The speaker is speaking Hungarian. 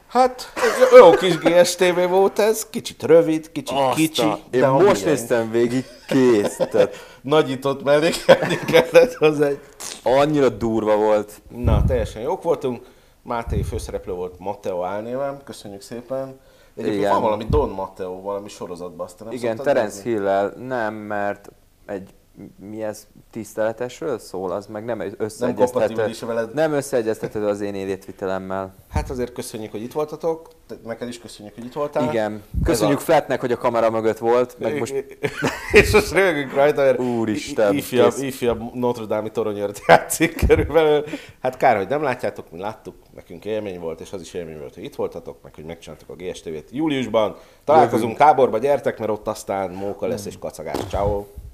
Hát, jó kis GSTV volt ez, kicsit rövid, kicsit kicsi. Én most néztem végig, kész. Tehát Nagyított mellékelni kellett hozzá. annyira durva volt. Na, teljesen jók voltunk. Máté főszereplő volt Matteo álnévem, köszönjük szépen. Egyébként Igen. van valami Don Matteo, valami sorozatban, azt nem Igen, szoktad Terence nézni? Hill-el nem, mert mi ez, tiszteletesről szól, az meg nem kompatibilis veled. nem összeegyeztethető az én életvitelemmel. Hát azért köszönjük, hogy itt voltatok. Neked is köszönjük, hogy itt voltál. Igen, köszönjük Flatnek, hogy a kamera mögött volt, meg most És most rögünk rajta, mert Úristen, ifjabb Notre Dame-i toronyőrt játszik körülbelül. Hát kár, hogy nem látjátok, mi láttuk, nekünk élmény volt, és az is élmény volt, hogy itt voltatok, meg hogy megcsináltuk a GSTV-t júliusban. Találkozunk Káborba, gyertek, mert ott aztán móka lesz és kacagás. Ciao.